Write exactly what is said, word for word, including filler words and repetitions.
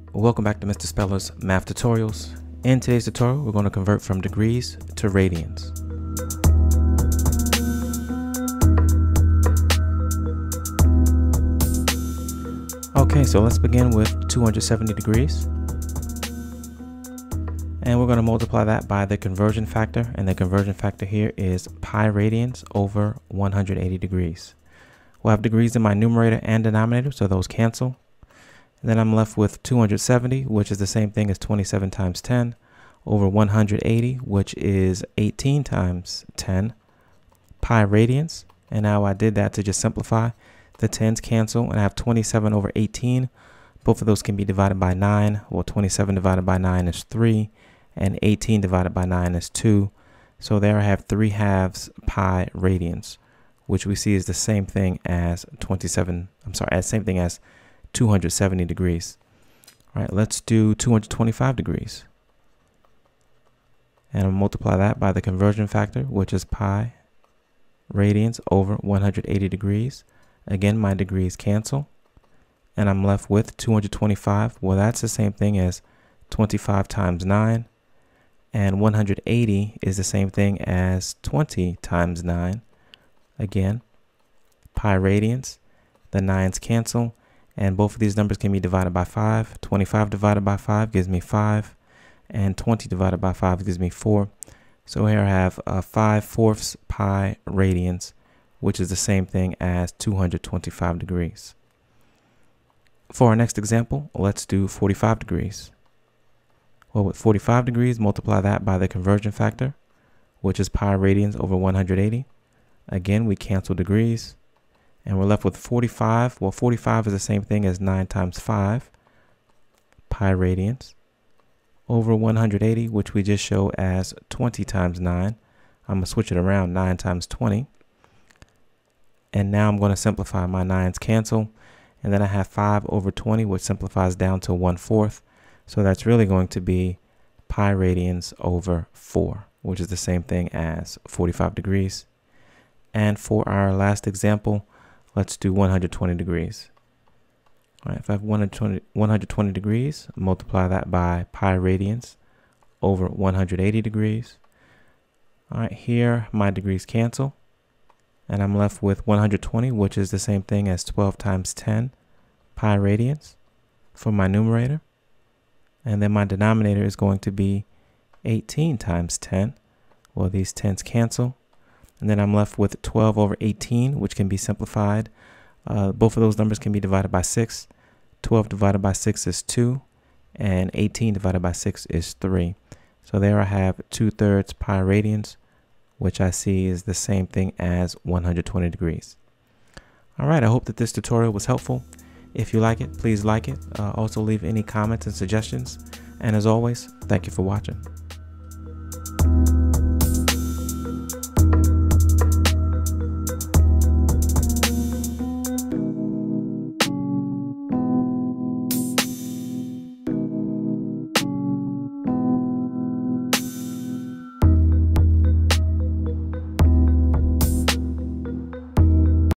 Welcome back to Mister Speller's Math Tutorials. In today's tutorial, we're going to convert from degrees to radians. Okay, so let's begin with two hundred seventy degrees. And we're going to multiply that by the conversion factor, and the conversion factor here is pi radians over one hundred eighty degrees. We'll have degrees in my numerator and denominator, so those cancel. And then I'm left with two hundred seventy, which is the same thing as twenty-seven times ten, over one hundred eighty, which is eighteen times ten, pi radians. And now I did that to just simplify. The tens cancel, and I have twenty-seven over eighteen. Both of those can be divided by nine. Well, twenty-seven divided by nine is three, and eighteen divided by nine is two. So there I have three halves pi radians, which we see is the same thing as twenty-seven, I'm sorry, as same thing as two hundred seventy degrees. All right, let's do two hundred twenty-five degrees. And I'll multiply that by the conversion factor, which is pi radians over one hundred eighty degrees. Again, my degrees cancel, and I'm left with two hundred twenty-five. Well, that's the same thing as twenty-five times nine, and one hundred eighty is the same thing as twenty times nine. Again, pi radians, the nines cancel, and both of these numbers can be divided by five. twenty-five divided by five gives me five, and twenty divided by five gives me four. So here I have uh, five fourths pi radians, which is the same thing as two hundred twenty-five degrees. For our next example, let's do forty-five degrees. Well, with forty-five degrees, multiply that by the conversion factor, which is pi radians over one hundred eighty. Again, we cancel degrees, and we're left with forty-five. Well, forty-five is the same thing as nine times five, pi radians, over one hundred eighty, which we just show as twenty times nine. I'm going to switch it around, nine times twenty. And now I'm going to simplify. My nines cancel, and then I have five over twenty, which simplifies down to one fourth. So that's really going to be pi radians over four, which is the same thing as forty-five degrees. And for our last example, let's do one hundred twenty degrees. All right, if I have one hundred twenty degrees, multiply that by pi radians over one hundred eighty degrees. All right, here my degrees cancel, and I'm left with one hundred twenty, which is the same thing as twelve times ten pi radians for my numerator. And then my denominator is going to be eighteen times ten. Well, these tens cancel. And then I'm left with twelve over eighteen, which can be simplified. Uh, both of those numbers can be divided by six. twelve divided by six is two, and eighteen divided by six is three. So there I have two thirds pi radians, which I see is the same thing as one hundred twenty degrees. All right, I hope that this tutorial was helpful. If you like it, please like it. Uh, also leave any comments and suggestions. And as always, thank you for watching.